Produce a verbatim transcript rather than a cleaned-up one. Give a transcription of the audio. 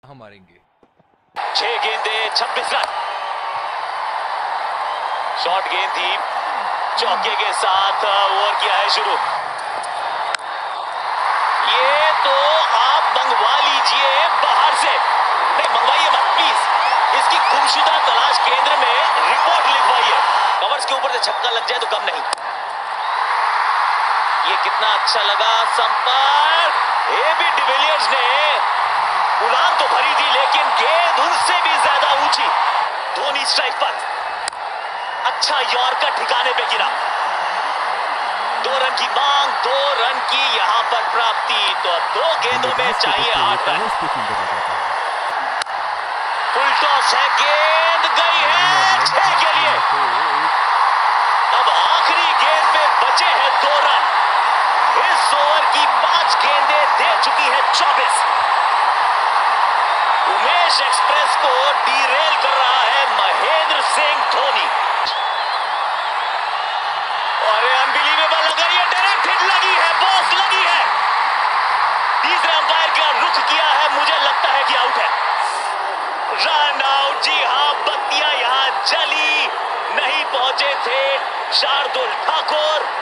हम मारेंगे। छह गेंदे छब्बीस रन। शॉर्ट गेंद थी, चौके के साथ ओवर किया है शुरू। ये तो आप मंगवा लीजिए बाहर से, नहीं मंगवाइए मत प्लीज। इसकी गुमशुदा तलाश केंद्र में रिपोर्ट लिखवाइए। कवर्स के ऊपर से छक्का लग जाए तो कम नहीं। ये कितना अच्छा लगा संपर्क। एबी डिविलियर्स ने उड़ान तो भरी थी लेकिन गेंद उनसे भी ज्यादा ऊंची। धोनी स्ट्राइक पर, अच्छा यॉर्कर ठिकाने पे गिरा। दो रन की मांग, दो रन की यहां पर प्राप्ति। तो अब दो गेंदों में चाहिए आठ रन। फुल टॉस है, गेंद गई है छह के लिए। अब आखिरी गेंद पे बचे हैं दो रन। इस ओवर की पांच गेंदें दे चुकी है चौबीस। उमेश एक्सप्रेस को डीरेल कर रहा है महेंद्र सिंह धोनी। अरे अनबिलीवेबल लग रही है, डायरेक्ट हिट लगी है, बॉस लगी है। तीसरे अंपायर का रुख किया है, मुझे लगता है कि आउट है। Run out. जी हां, बत्तियां यहां जली, नहीं पहुंचे थे शार्दुल ठाकुर।